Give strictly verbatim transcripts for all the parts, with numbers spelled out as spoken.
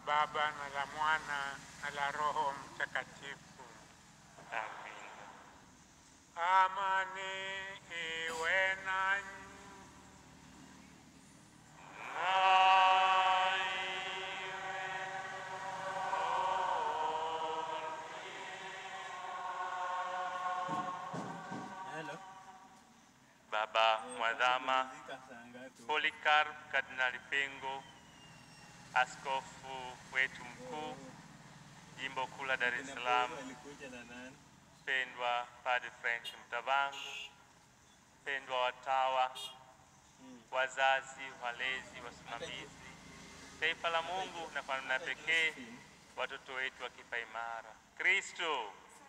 Baba na la Mwana na la Roho Mtakatifu. Amen. Amani iwe nanyi. Hello. Baba Mwadhama Polycarp Kardinali Pengo, askofu wetu mkuu jimbo kuu la Dar es Salaam, pendwa Padre Frank Mtavangu, pendwa watawa, wazazi, walezi, wasimamizi, taifa la Mungu, na kwa namna pekee watoto wetu wa kipaimara. Kristo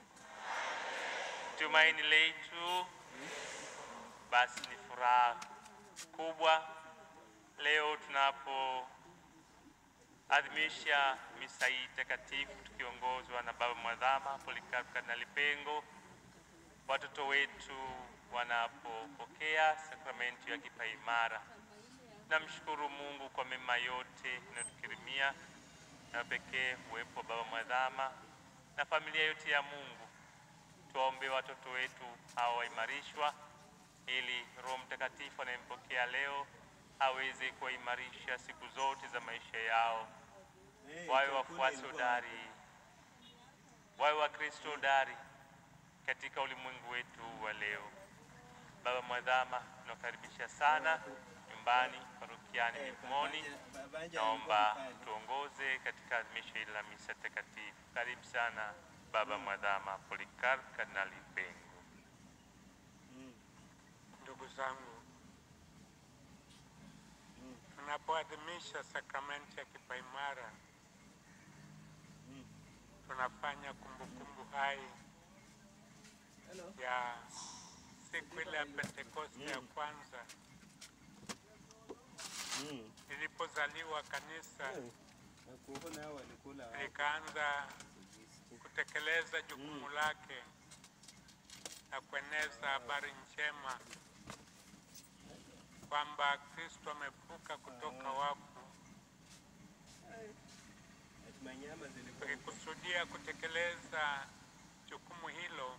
tumaini letu. Basi ni furaha kubwa leo tunapo adhimisha misa hii takatifu tukiongozwa na Baba Mwadhama Polycarp Kardinali Pengo, watoto wetu wanapopokea sakramenti ya kipaimara. Namshukuru Mungu kwa mema yote anayotukirimia, na pekee uwepo wa Baba Mwadhama na familia yote ya Mungu. Tuombe watoto wetu hao waimarishwa, ili Roho Mtakatifu anayempokea leo aweze kuimarisha siku zote za maisha yao. Wawe wafuasi hodari, wawe wa Kristo hodari katika ulimwengu wetu wa leo. Baba Mwadhama, tunakaribisha sana nyumbani parokiani Mivumoni. Naomba tuongoze katika adhimisho hili la misa takatifu. Karibu sana Baba Mwadhama Polycarp Kardinali Pengo. Ndugu zangu, tunapoadhimisha sakramenti ya kipaimara tunafanya kumbukumbu hai ya siku ile ya Pentekoste ya kwanza ilipozaliwa kanisa likaanza kutekeleza jukumu lake na kueneza habari njema kwamba Kristo amefuka kutoka wafu. Tukikusudia kutekeleza jukumu hilo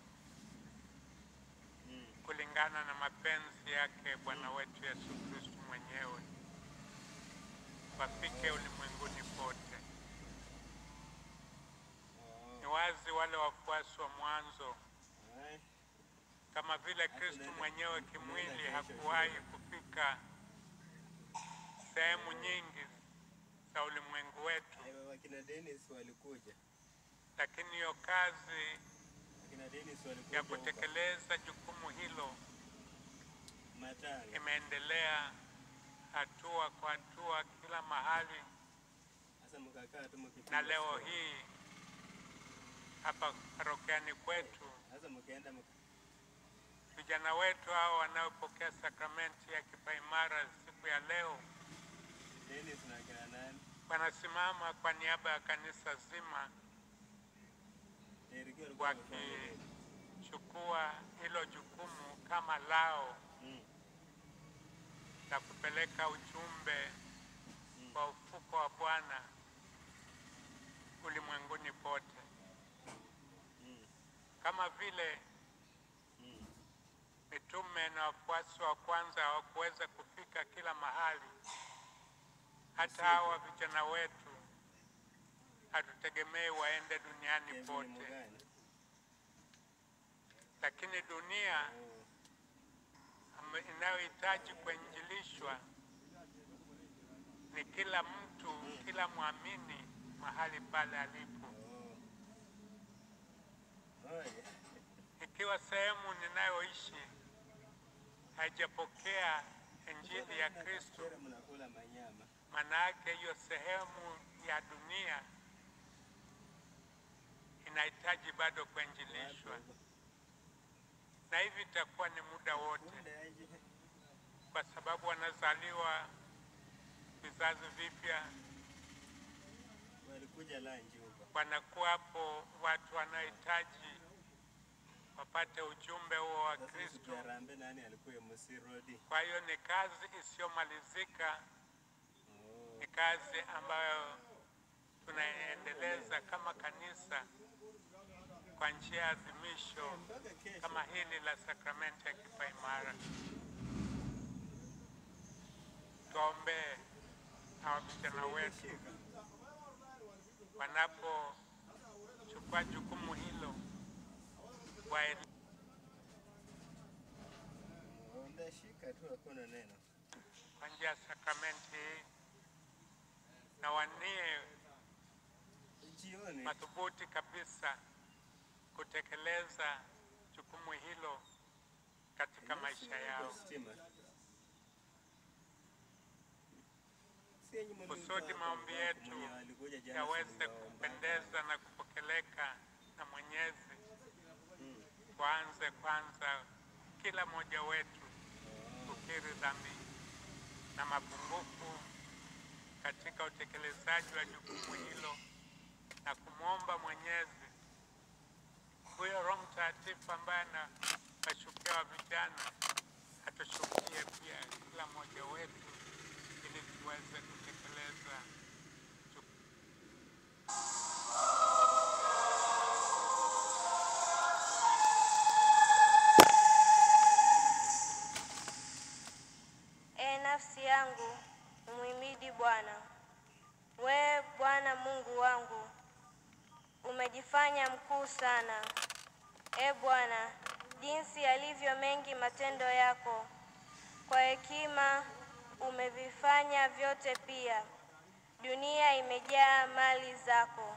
kulingana na mapenzi yake Bwana wetu Yesu Kristo mwenyewe, wafike ulimwenguni pote. Ni wazi wale wafuasi wa mwanzo, kama vile Kristo mwenyewe kimwili hakuwahi kufika sehemu nyingi za ulimwengu wetu, lakini hiyo kazi ya kutekeleza jukumu hilo imeendelea hatua kwa hatua kila mahali, na leo hii hapa parokiani kwetu vijana wetu hao wanaopokea sakramenti ya kipaimara siku ya leo wanasimama kwa niaba ya kanisa zima wakichukua hilo jukumu kama lao na kupeleka ujumbe wa ufufuko wa Bwana ulimwenguni pote. Kama vile mitume na wafuasi wa kwanza hawakuweza kufika kila mahali, hata hawa vijana wetu hatutegemei waende duniani pote, lakini dunia inayohitaji kuinjilishwa ni kila mtu, kila muamini mahali pale alipo. Ikiwa sehemu ninayoishi haijapokea injili ya Kristo, maana yake hiyo sehemu ya dunia inahitaji bado kuinjilishwa, na hivi itakuwa ni muda wote, kwa sababu wanazaliwa vizazi vipya, wanakuwa hapo watu wanaohitaji wapate ujumbe huo wa Kristo. Kwa hiyo ni kazi isiyomalizika, ni kazi ambayo tunaendeleza kama kanisa kwa njia ya adhimisho kama hili la sakramenti ya kipaimara. Tuombe hawa vijana wetu wanapochukua jukumu hilo kwa njia ya sakramenti hii, na wanie madhubuti kabisa kutekeleza jukumu hilo katika maisha yao, kusudi maombi yetu yaweze kupendeza na kupokeleka na Mwenyezi. Tuanze kwanza kila mmoja wetu kukiri dhambi na mapungufu katika utekelezaji wa jukumu hilo, na kumwomba Mwenyezi huyo Roho Mtakatifu ambaye anawashukia wa vijana atushukie pia kila mmoja wetu ili tuweze kutekeleza E nafsi yangu, umhimidi Bwana. Wewe Bwana Mungu wangu, umejifanya mkuu sana. E Bwana, jinsi yalivyo mengi matendo yako. Kwa hekima umevifanya vyote pia. Dunia imejaa mali zako.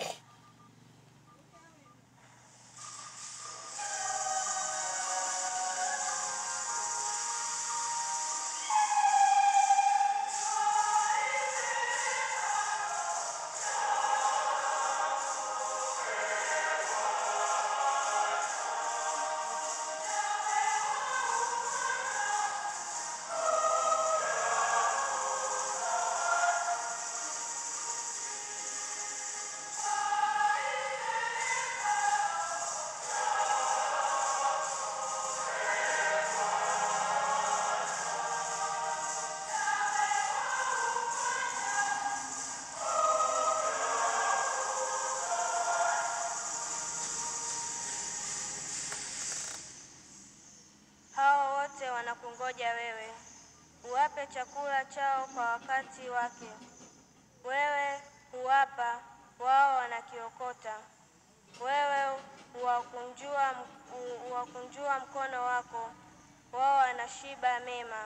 Wanakungoja wewe, uwape chakula chao kwa wakati wake. Wewe huwapa, wao wanakiokota. Wewe huwakunjua huwakunjua mkono wako, wao wanashiba mema.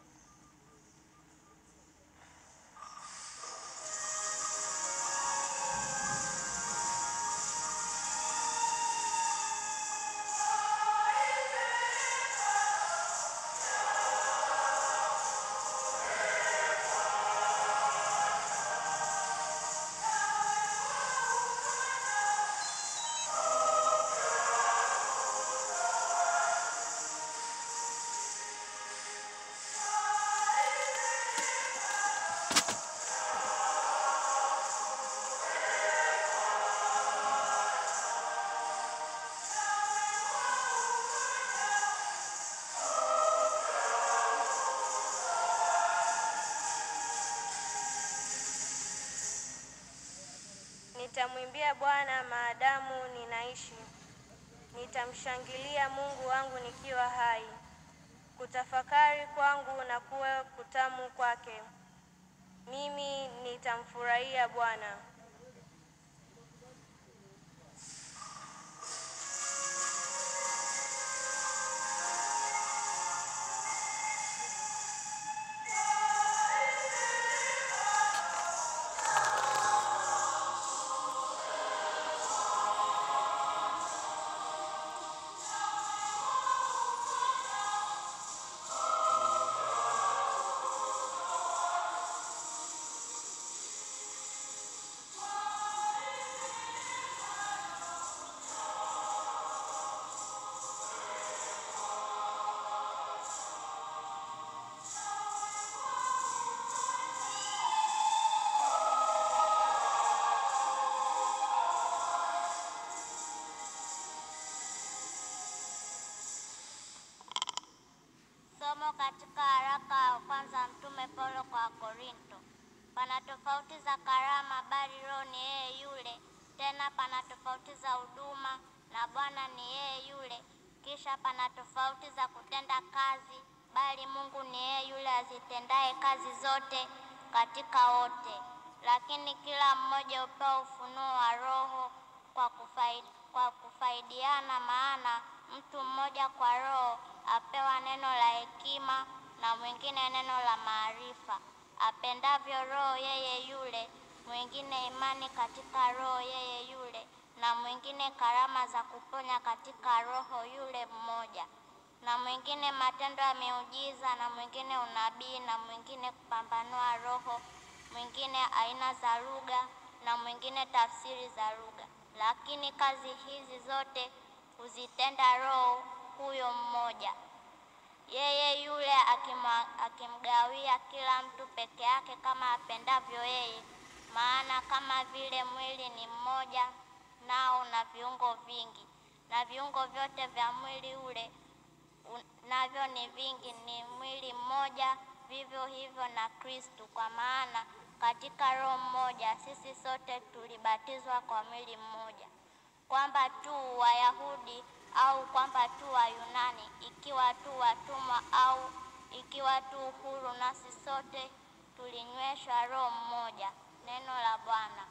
Nitamwimbia Bwana maadamu ninaishi. Nitamshangilia Mungu wangu nikiwa hai. Kutafakari kwangu na kuwe kutamu kwake. Mimi nitamfurahia Bwana. Somo katika haraka ya kwanza Mtume Paulo kwa Korinto. Pana tofauti za karama, bali Roho ni yeye yule. Tena pana tofauti za huduma, na Bwana ni yeye yule. Kisha pana tofauti za kutenda kazi, bali Mungu ni yeye yule azitendaye kazi zote katika wote. Lakini kila mmoja hupewa ufunuo wa Roho kwa kufaidi, kwa kufaidiana, maana mtu mmoja kwa Roho apewa neno la hekima, na mwingine neno la maarifa, apendavyo Roho yeye yule, mwingine imani katika Roho yeye yule, na mwingine karama za kuponya katika Roho yule mmoja, na mwingine matendo ya miujiza, na mwingine unabii, na mwingine kupambanua roho, mwingine aina za lugha, na mwingine tafsiri za lugha. Lakini kazi hizi zote huzitenda Roho huyo mmoja, yeye yule akimgawia kila mtu peke yake kama apendavyo yeye. Maana kama vile mwili ni mmoja, nao na viungo vingi, na viungo vyote vya mwili ule navyo ni vingi, ni mwili mmoja, vivyo hivyo na Kristo. Kwa maana katika Roho mmoja sisi sote tulibatizwa kwa mwili mmoja, kwamba tu Wayahudi au kwamba tu Wayunani, ikiwa tu watumwa au ikiwa tu huru, nasi sote tulinyweshwa Roho mmoja. Neno la Bwana.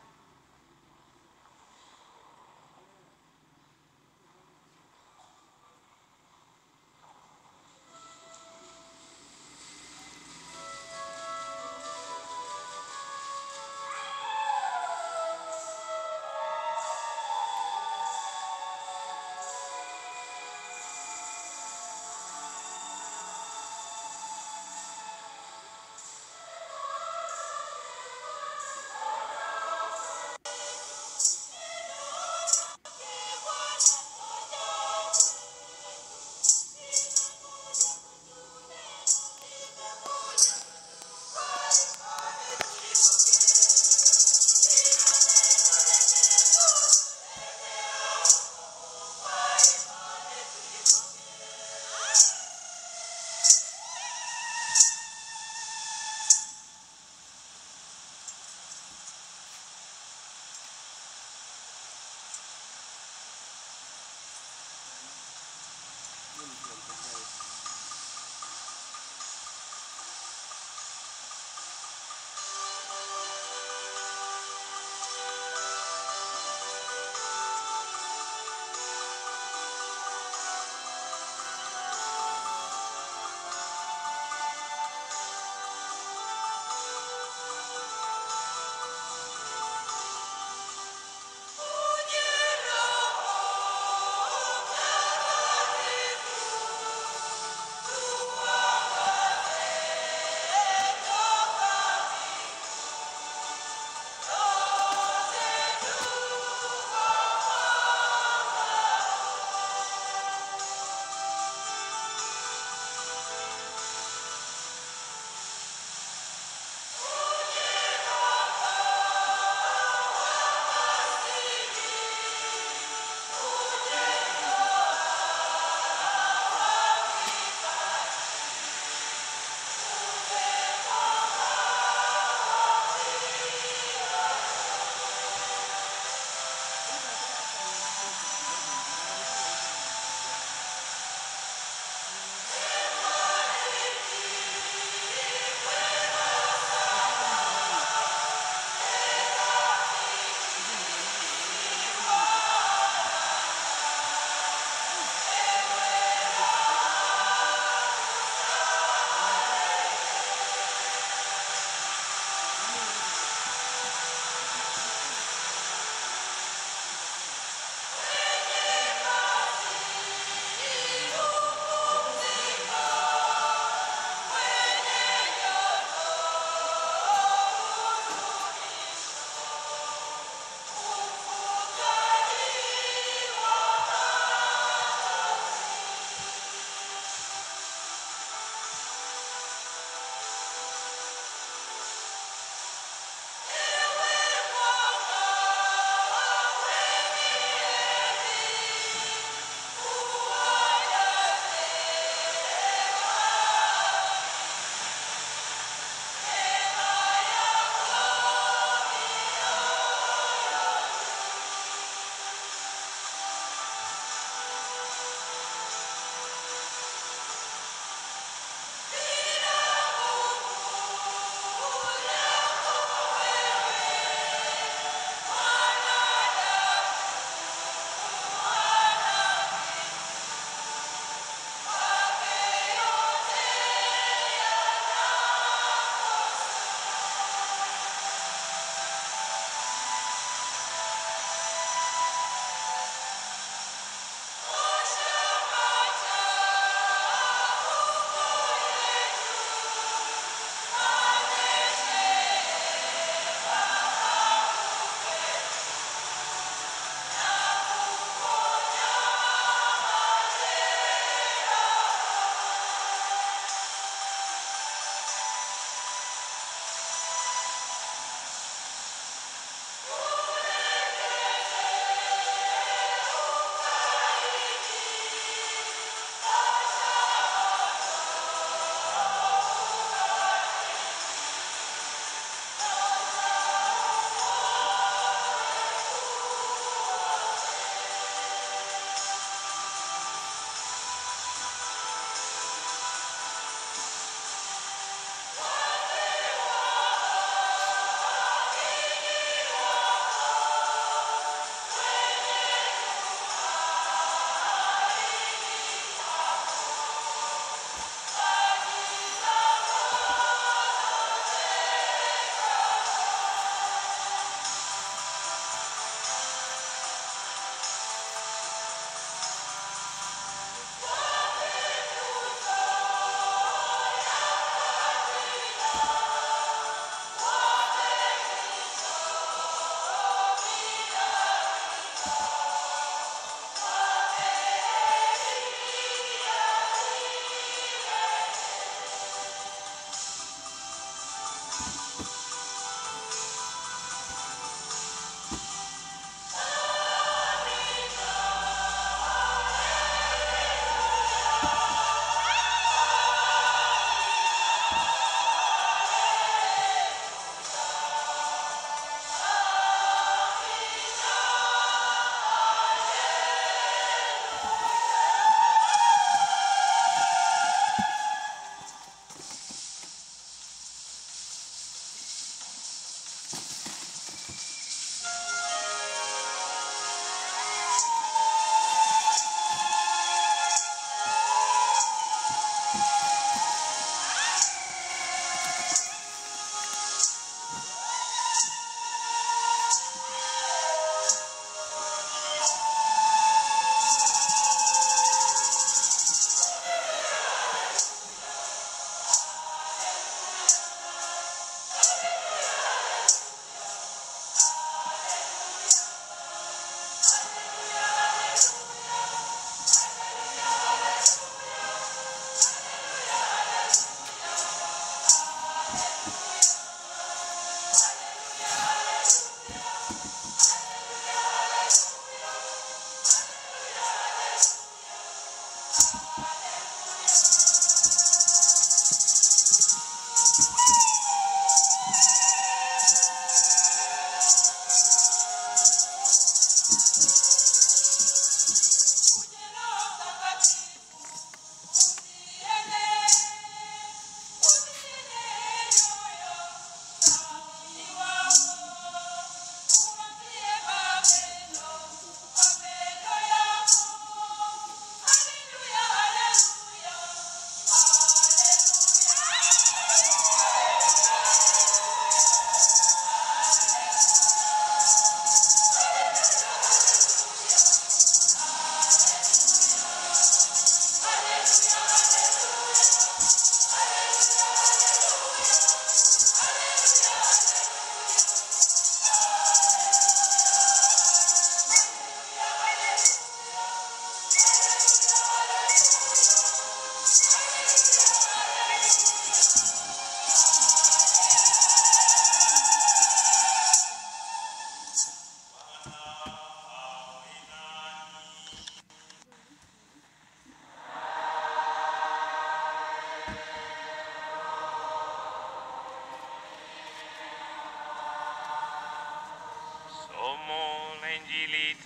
Injili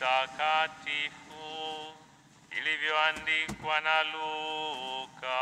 takatifu ilivyoandikwa na Luka.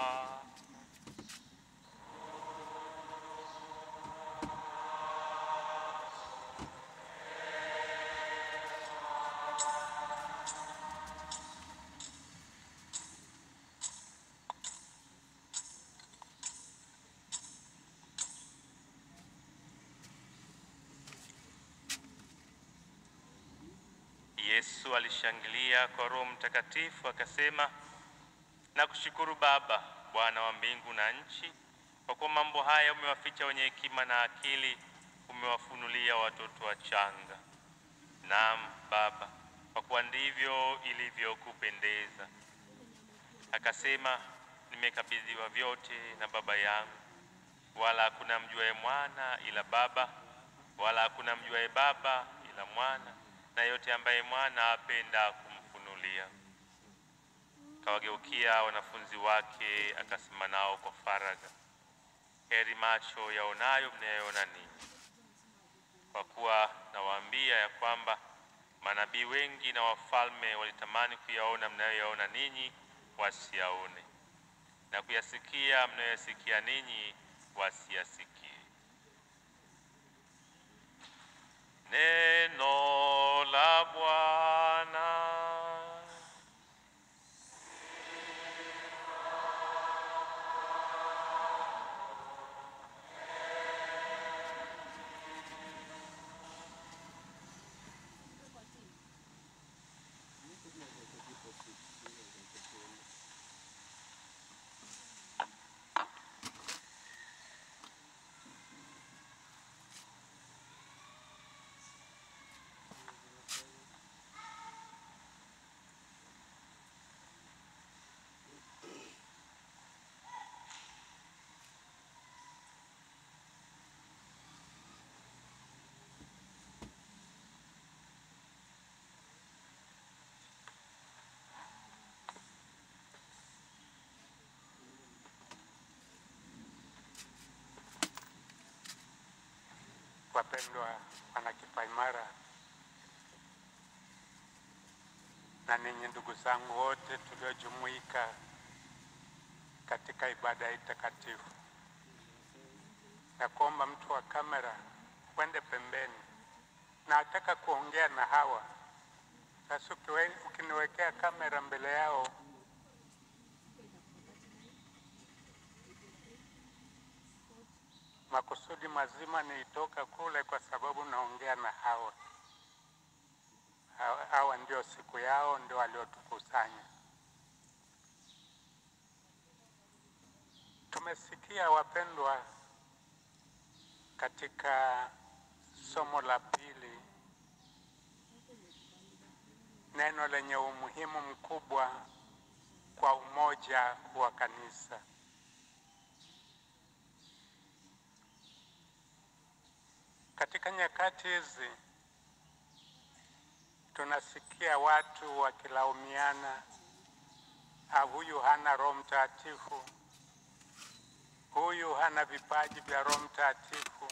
Yesu alishangilia kwa Roho Mtakatifu akasema, nakushukuru Baba, Bwana wa mbingu na nchi, kwa kuwa mambo haya umewaficha wenye hekima na akili, umewafunulia watoto wachanga. Naam Baba, kwa kuwa ndivyo ilivyokupendeza. Akasema, nimekabidhiwa vyote na Baba yangu, wala hakuna mjuaye mwana ila Baba, wala hakuna mjuaye Baba ila mwana, na yote ambaye mwana apenda kumfunulia. Kawageukia wanafunzi wake akasema nao kwa faragha, heri macho yaonayo mnayoona ninyi, kwa kuwa nawaambia ya kwamba manabii wengi na wafalme walitamani kuyaona mnayoyaona ninyi wasiyaone, na kuyasikia mnayoyasikia ninyi wasiyasikie. Neno la Bwana. wapendwa wana Kipaimara, na ninyi ndugu zangu wote tuliojumuika katika ibada hii takatifu, na kuomba mtu wa kamera kwende pembeni. Nataka kuongea na hawa. Sasa ukiniwekea kamera mbele yao, makusudi mazima niitoka kule, kwa sababu naongea na hawa. Hawa, hawa ndio siku yao, ndio waliotukusanya. Tumesikia wapendwa, katika somo la pili, neno lenye umuhimu mkubwa kwa umoja wa kanisa. Katika nyakati hizi tunasikia watu wakilaumiana, huyu hana Roho Mtakatifu, huyu hana vipaji vya Roho Mtakatifu,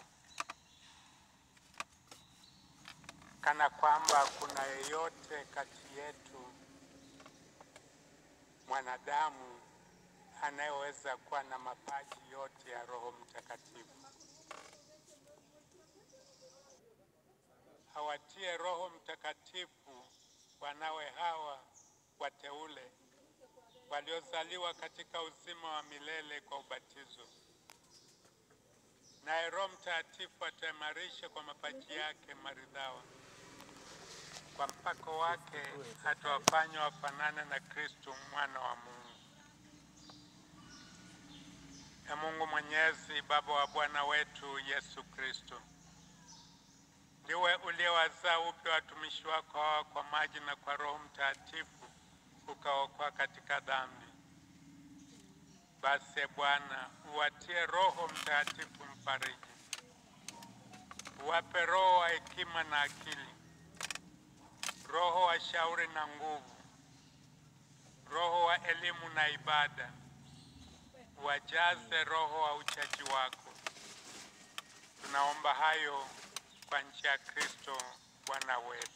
kana kwamba kuna yeyote kati yetu mwanadamu anayeweza kuwa na mapaji yote ya Roho Mtakatifu. Hawatie Roho Mtakatifu wanawe hawa wateule waliozaliwa katika uzima wa milele kwa ubatizo. Naye Roho Mtakatifu ataimarisha kwa mapaji yake maridhawa. Kwa mpako wake atawafanya wafanane na Kristo mwana wa Mungu. Na Mungu Mwenyezi, Baba wa Bwana wetu Yesu Kristo, ndiwe uliowazaa upya watumishi wako hawa kwa maji na kwa Roho Mtakatifu, ukaokoa katika dhambi. Basi Bwana, uwatie Roho Mtakatifu mfariji, uwape roho wa hekima na akili, roho wa shauri na nguvu, roho wa elimu na ibada, uwajaze roho wa uchaji wako. Tunaomba hayo kwa njia ya Kristo Bwana wetu.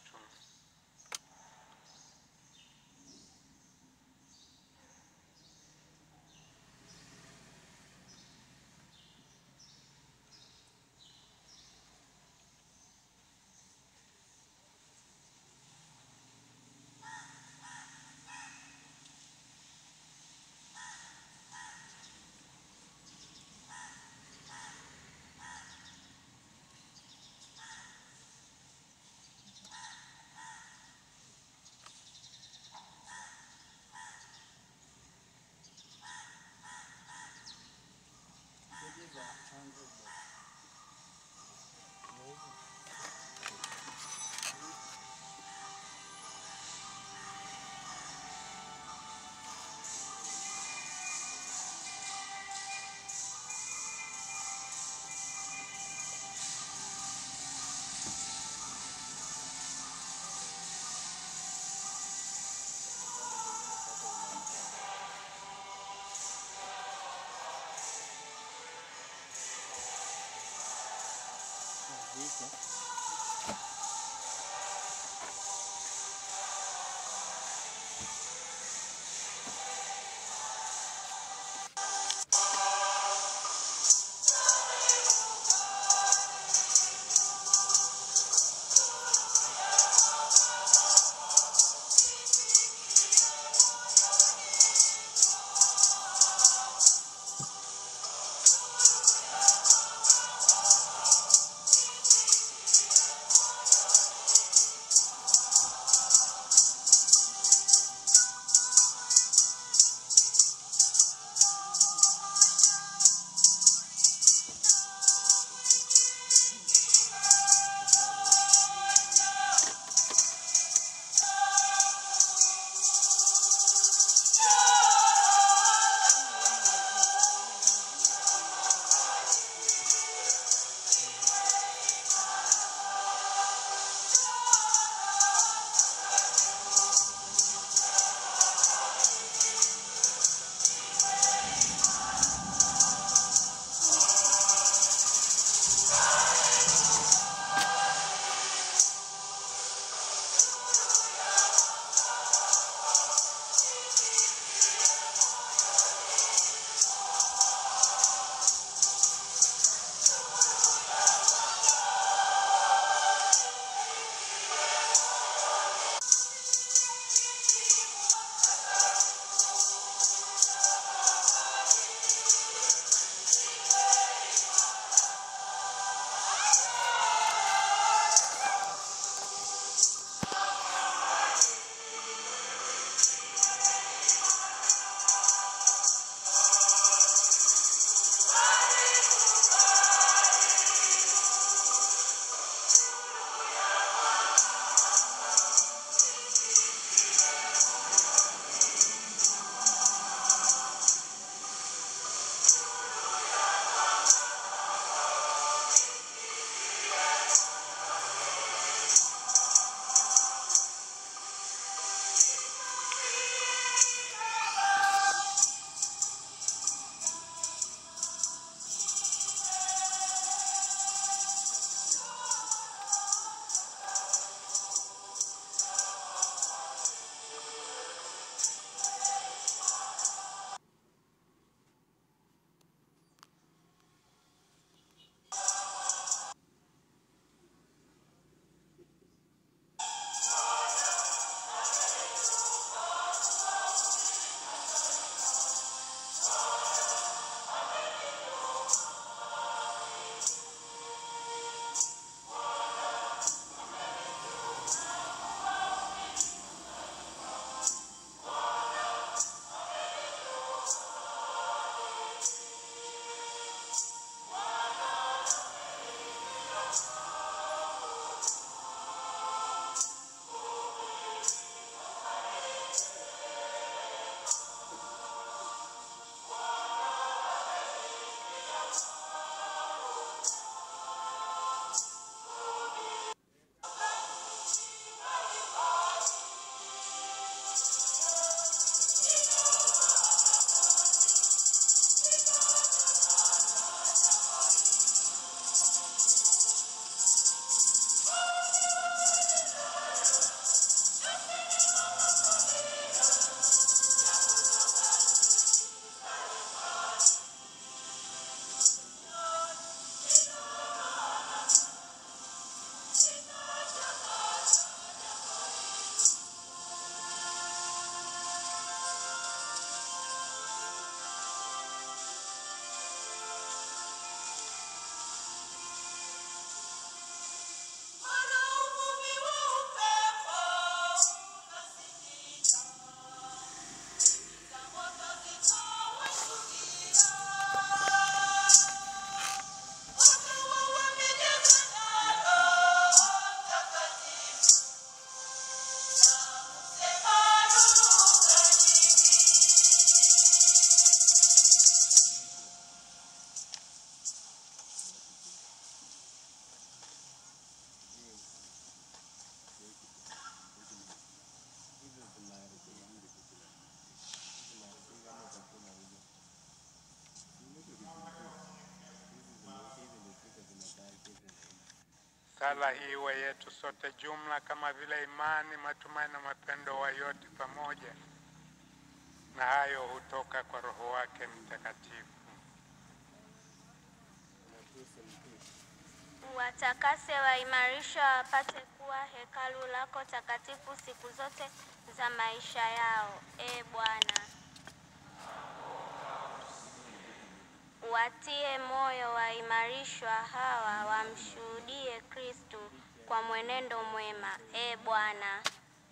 Sala hii iwe yetu sote jumla, kama vile imani, matumaini na mapendo wa yote pamoja, na hayo hutoka kwa Roho wake Mtakatifu. Watakase, waimarisha, wapate kuwa hekalu lako takatifu siku zote za maisha yao, e Bwana. Watie moyo waimarishwa hawa, wamshuhudie Kristo kwa mwenendo mwema, e Bwana.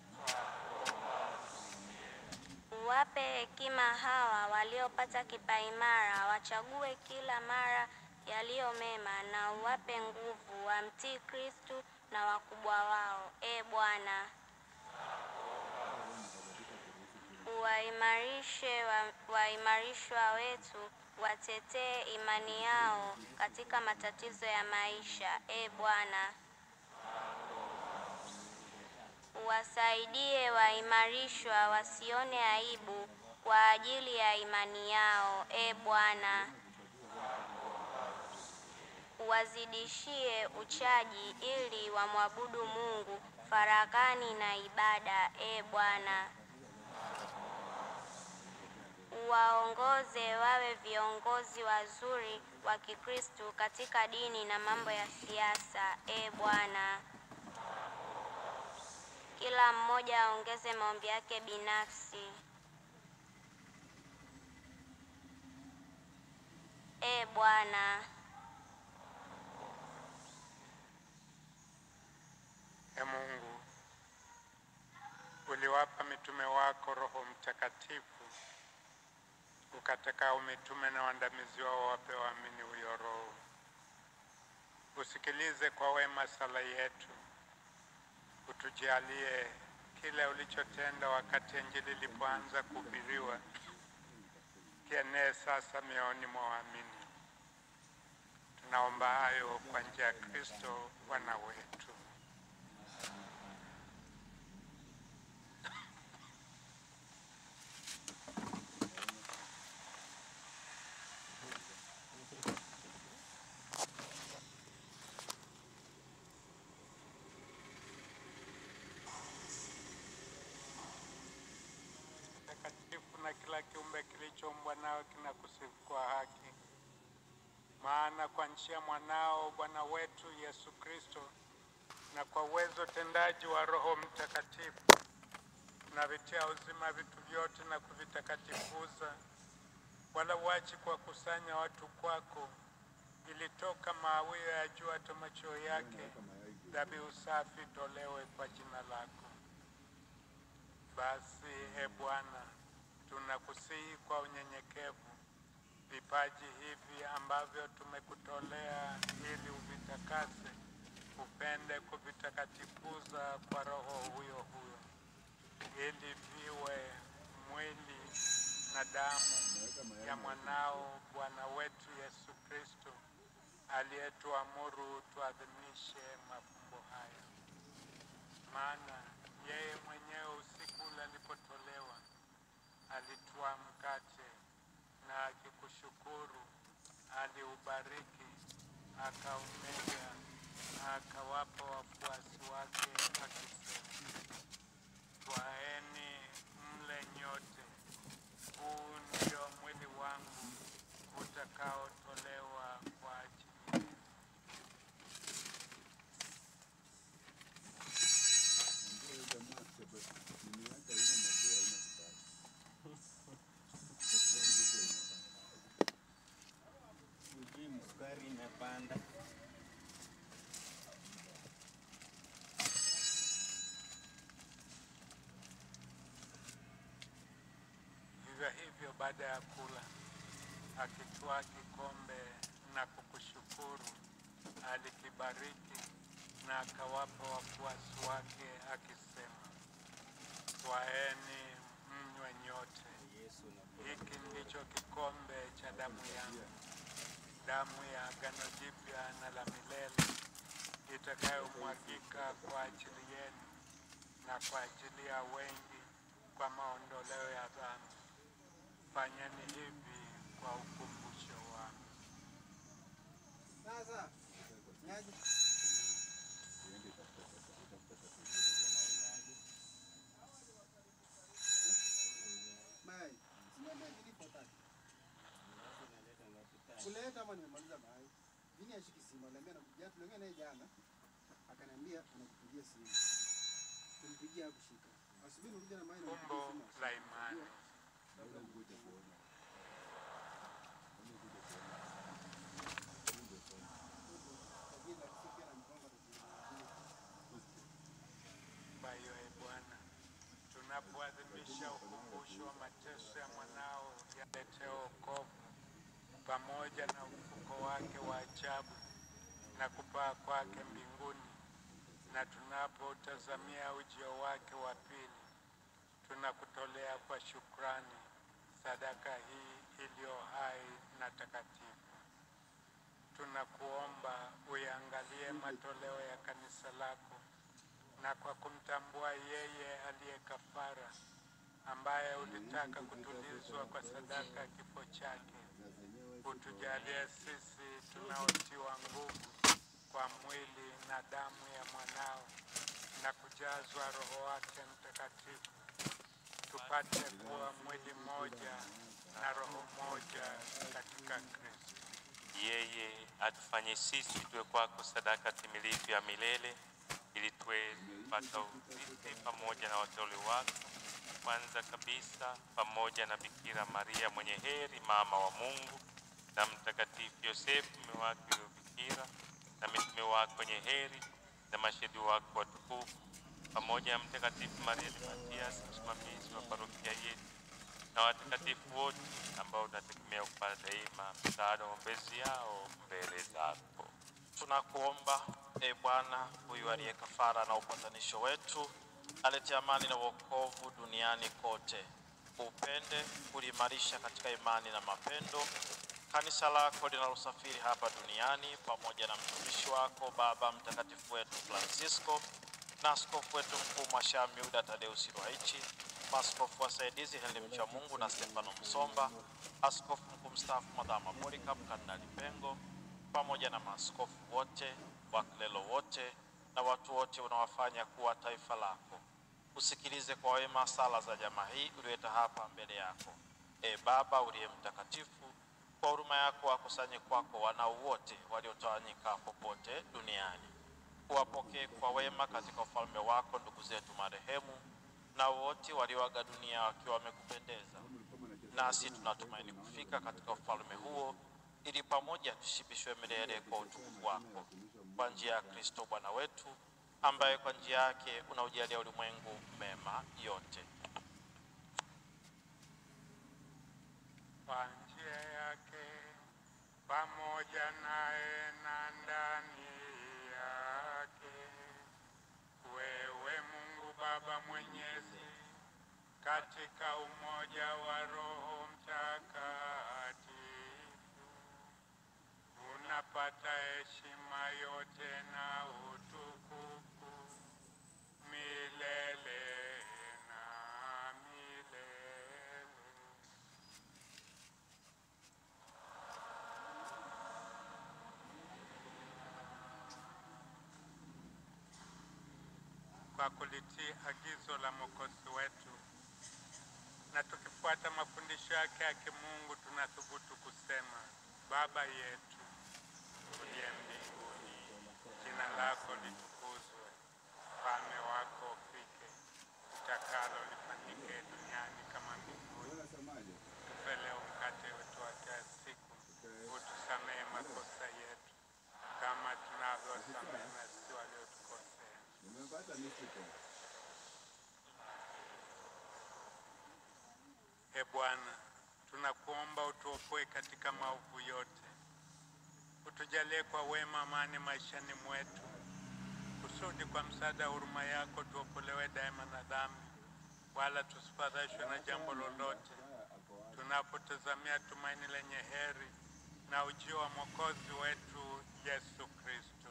Wape hekima hawa waliopata kipaimara, wachague kila mara yaliyo mema, na uwape nguvu wamtii Kristo na wakubwa wao, e Bwana. Waimarishe wa, waimarishwa wetu, watetee imani yao katika matatizo ya maisha, e Bwana. Wasaidie waimarishwa wasione aibu kwa ajili ya imani yao, e Bwana. Wazidishie uchaji ili wamwabudu Mungu faragani na ibada, e Bwana. Waongoze wawe viongozi wazuri wa Kikristo katika dini na mambo ya siasa, e Bwana. Kila mmoja aongeze maombi yake binafsi, e Bwana. E Mungu, uliwapa mitume wako Roho Mtakatifu, ukatakao mitume na waandamizi wao wape waamini huyo Roho. Usikilize kwa wema sala yetu, utujalie kile ulichotenda wakati Injili ilipoanza kuhubiriwa kienee sasa mioyoni mwa waamini. Tunaomba hayo kwa njia ya Kristo Bwana wetu. Na kila kiumbe kilichoumbwa nao kinakusifu kwa haki. Maana kwa njia ya mwanao Bwana wetu Yesu Kristo, na kwa uwezo tendaji wa Roho Mtakatifu, na vitia uzima vitu vyote na kuvitakatifuza, wala uachi kwa kusanya watu kwako, ilitoka mawio ya jua hata machweo yake, dhabihu safi tolewe kwa jina lako. Basi e Bwana, tunakusihi kwa unyenyekevu vipaji hivi ambavyo tumekutolea, ili uvitakase, upende kuvitakatifuza kwa Roho huyo huyo, ili viwe mwili na damu ya mwanao Bwana wetu Yesu Kristo, aliyetuamuru tuadhimishe mafumbo haya. Maana yeye mwenyewe usiku ule alipotolewa, alitwaa mkate na akikushukuru, aliubariki, akaumega, akawapa wafuasi wake akisema, twaeni mle nyote, huu ndio mwili wangu utakaotolewa kwa ajili yenu. Sukari imepanda. Vivyo hivyo baada ya kula, akitwaa kikombe na kukushukuru, alikibariki na akawapa wafuasi wake akisema, twaeni mnywe nyote, hiki ndicho kikombe cha damu yangu, damu ya agano jipya na la milele, itakayomwagika kwa ajili yenu na kwa ajili ya wengi kwa maondoleo ya dhambi. Fanyeni hivi kwa ukumbusho wangu. Sasa, nyaji. Kuleta ama nimemaliza bahai. Vini ashiki simu, aliambia anakuja, tuliongea naye jana. Akaniambia anakupigia simu. Tulimpigia hakushika. Asubuhi nilikuja na mai na Fumbo la imani. Labda mkuje kuona. Kwa hiyo e Bwana, tunapoadhimisha ukumbusho wa mateso ya mwanao yaletea wokovu pamoja na ufufuko wake wa ajabu na kupaa kwake mbinguni, na tunapotazamia ujio wake wa pili, tunakutolea kwa shukrani sadaka hii iliyo hai na takatifu. Tunakuomba uiangalie matoleo ya kanisa lako, na kwa kumtambua yeye aliye kafara, ambaye ulitaka kutulizwa kwa sadaka ya kifo chake, utujalie sisi tunaotiwa nguvu kwa mwili na damu ya mwanao na kujazwa Roho wake Mtakatifu, tupate kuwa mwili mmoja na roho moja katika Kristo. Yeye atufanye sisi tuwe kwako sadaka timilifu ya milele, ili tuwe kupata urithi pamoja na wateule wako, kwanza kabisa pamoja na Bikira Maria mwenye heri, mama wa Mungu, na Mtakatifu Yosefu mume wake yule bikira, na mitume wako wenye heri, na mashahidi wako watukufu, pamoja na Mtakatifu Maria de Matias, msimamizi wa parokia yetu, na watakatifu wote ambao tunategemea kupata daima msaada wa maombezi yao mbele zako. Tunakuomba e Bwana, huyu aliye kafara na upatanisho wetu, alete amani na wokovu duniani kote. Upende kuliimarisha katika imani na mapendo kanisa lako linalosafiri hapa duniani, pamoja na mtumishi wako Baba Mtakatifu wetu Francisco, na askofu wetu mkuu Mwashami Yuda Tadeusi Ruhaichi, maaskofu wasaidizi Henry Mchamungu na Stefano Msomba, askofu mkuu mstaafu Madama Polycarp Kardinali Pengo, pamoja na maaskofu wote, waklelo wote na watu wote unawafanya kuwa taifa lako. Usikilize kwa wema sala za jamaa hii ulioleta hapa mbele yako. E Baba uliye mtakatifu, kwa huruma yako wakusanye kwako wanao wote waliotawanyika popote duniani. Uwapokee kwa wema katika ufalme wako ndugu zetu marehemu, na wote walioaga dunia wakiwa wamekupendeza. Nasi tunatumaini kufika katika ufalme huo, ili pamoja tushibishwe milele kwa utukufu wako, kwa njia ya Kristo Bwana wetu, ambaye kwa njia yake unaujalia ulimwengu mema yote. Kwa njia yake, pamoja naye na ndani yake, wewe Mungu Baba Mwenyezi, katika umoja wa Roho Mtakatifu, unapata heshima yote na utukufu milele na milele. Kwa kulitii agizo la Mwokozi wetu na tukifuata mafundisho yake ya kimungu, tunathubutu kusema: Baba yetu uliye mbinguni, jina lako litukuzwe, ufalme wako ufike, utakalo lifanyike duniani kama mbinguni. Tupe leo mkate wetu wa kila siku, utusamehe makosa yetu kama tunavyowasamehe na sisi waliotukosea. E Bwana, tunakuomba utuokoe katika maovu yote, utujalie kwa wema amani maishani mwetu, kusudi kwa msaada wa huruma yako tuokolewe daima na dhambi, wala tusifadhaishwe na jambo lolote, tunapotazamia tumaini lenye heri na ujio wa Mwokozi wetu Yesu Kristo.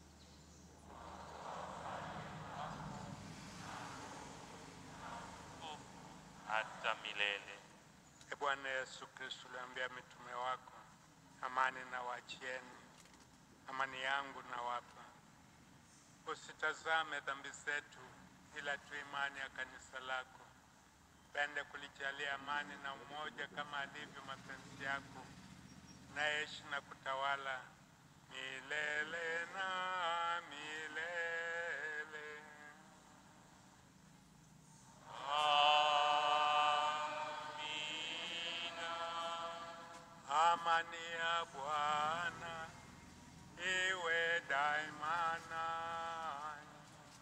Hata milele. E Bwana Yesu Kristo, uliambia mitume wako, amani na wachieni, amani yangu na wapa. Usitazame dhambi zetu, ila tu imani ya kanisa lako. Pende kulijalia amani na umoja kama alivyo mapenzi yako, naishi na kutawala milele na milele. Amina. Amani ya Bwana iwe daima nanyi.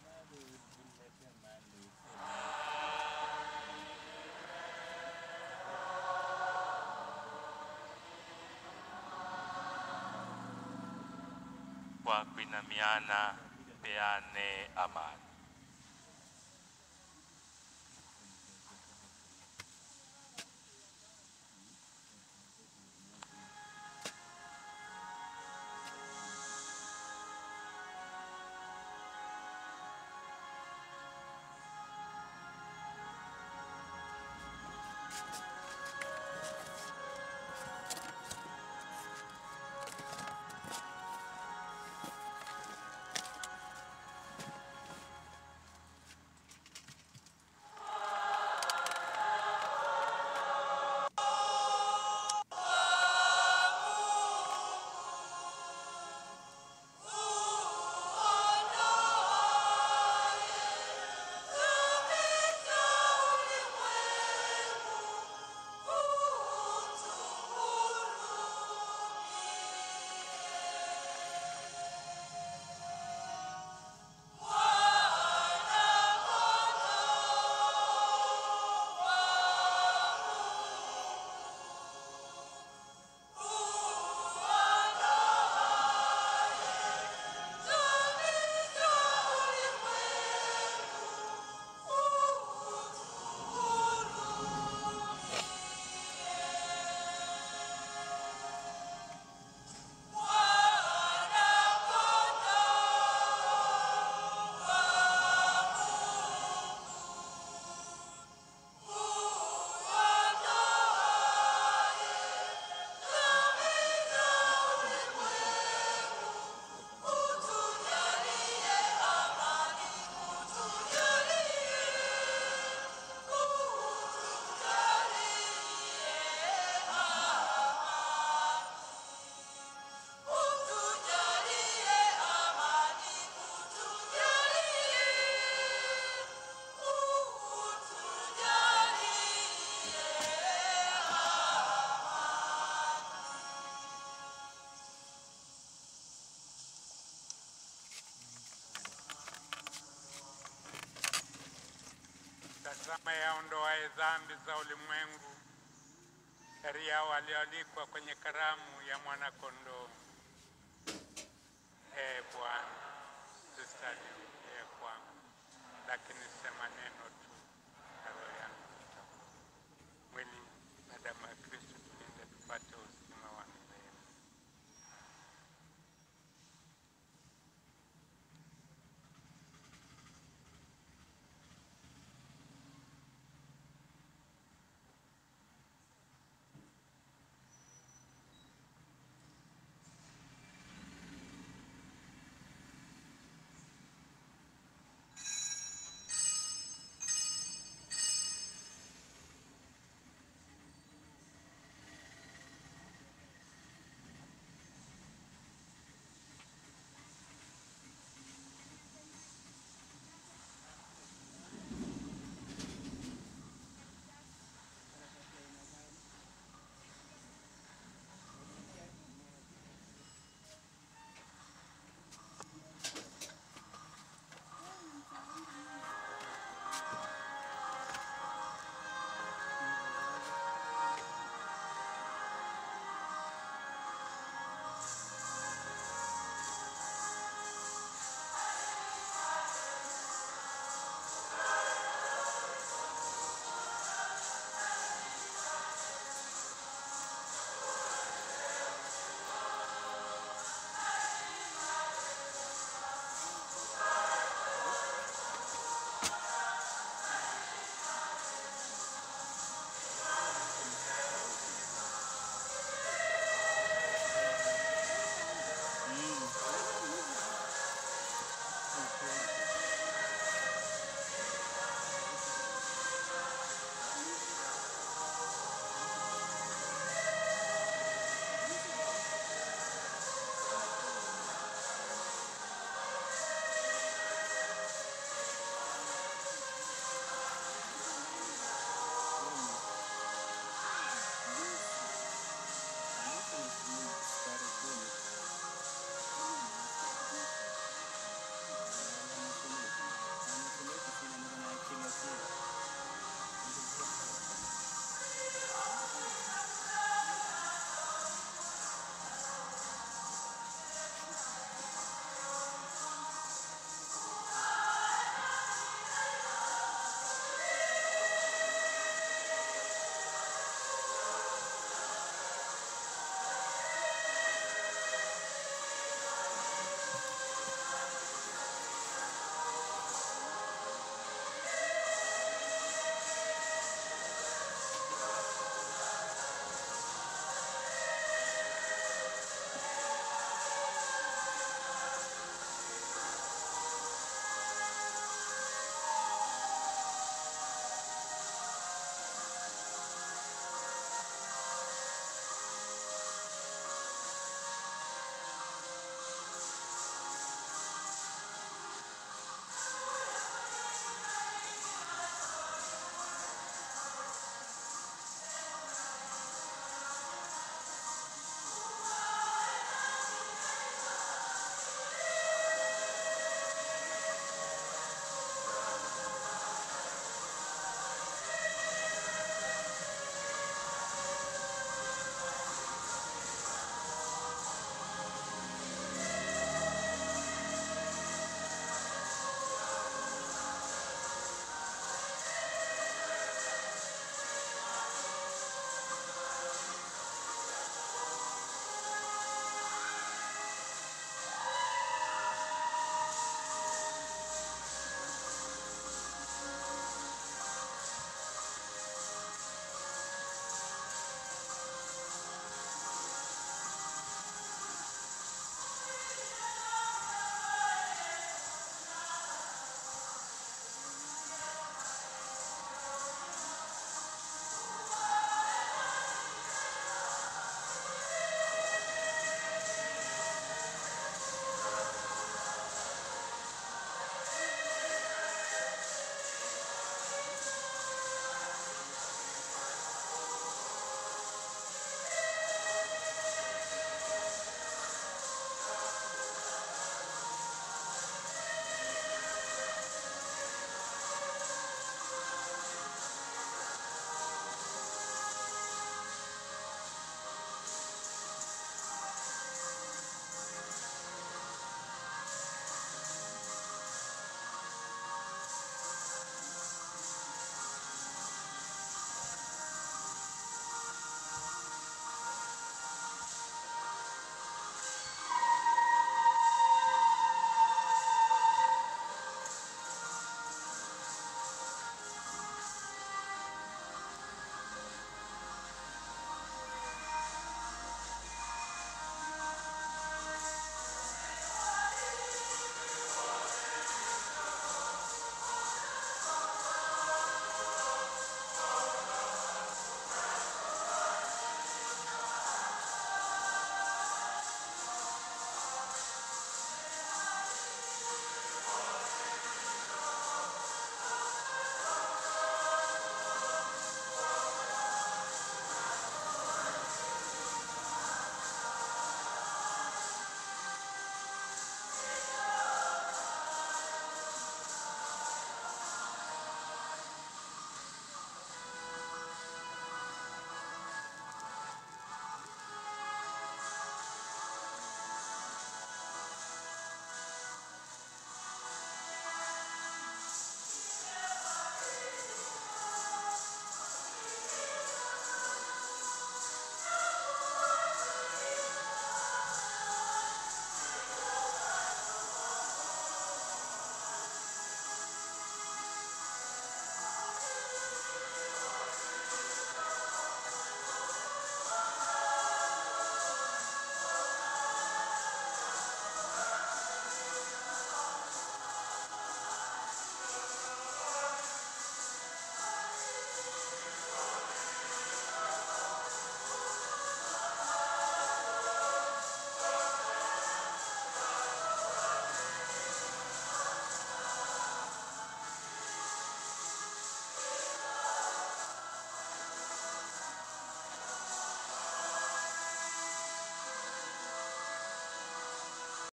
Kwa kuinamiana peane amani. Tazama yaondoaye dhambi za ulimwengu, heri yao walioalikwa kwenye karamu ya mwana kondoo.